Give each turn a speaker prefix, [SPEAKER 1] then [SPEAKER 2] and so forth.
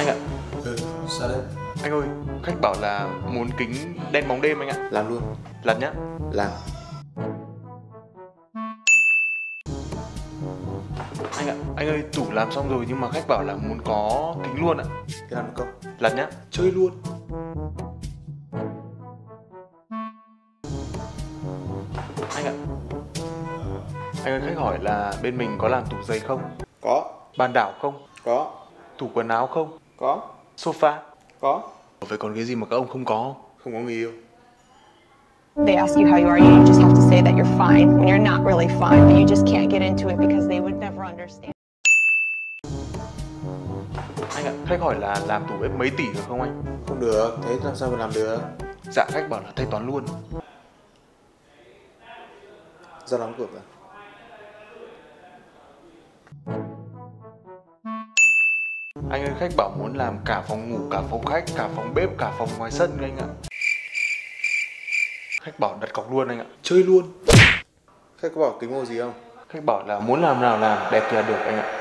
[SPEAKER 1] ạ.
[SPEAKER 2] Sao đấy?
[SPEAKER 1] Anh ơi, khách bảo là muốn kính đen bóng đêm anh ạ.
[SPEAKER 2] Làm luôn.
[SPEAKER 1] Làm nhá.
[SPEAKER 2] Làm.
[SPEAKER 1] Anh ạ, anh ơi, tủ làm xong rồi nhưng mà khách bảo là muốn có kính luôn ạ.
[SPEAKER 2] Thế làm được không?
[SPEAKER 1] Làm nhá.
[SPEAKER 2] Chơi luôn.
[SPEAKER 1] Anh ạ. Anh ơi, khách hỏi là bên mình có làm tủ giày không?
[SPEAKER 2] Có.
[SPEAKER 1] Bàn đảo không?
[SPEAKER 2] Có.
[SPEAKER 1] Tủ quần áo không?
[SPEAKER 2] Có.
[SPEAKER 1] Sofa?
[SPEAKER 2] Có.
[SPEAKER 1] Vậy còn cái gì mà các ông không có?
[SPEAKER 2] Không có người yêu.
[SPEAKER 3] They ask you how you are, you just have to say that you're fine when you're not really fine, but you just can't get into it because they would never understand.
[SPEAKER 1] Anh ạ, khách hỏi là làm tủ bếp mấy tỷ được không anh?
[SPEAKER 2] Không được, thế làm sao mà làm được?
[SPEAKER 1] Dạ, khách bảo là thanh toán luôn.
[SPEAKER 2] Ra đóng cửa vào.
[SPEAKER 1] Anh ơi, khách bảo muốn làm cả phòng ngủ, cả phòng khách, cả phòng bếp, cả phòng ngoài sân anh ạ. Khách bảo đặt cọc luôn anh ạ.
[SPEAKER 2] Chơi luôn. Khách có bảo kính màu gì không?
[SPEAKER 1] Khách bảo là muốn làm nào làm, đẹp thì là được anh ạ.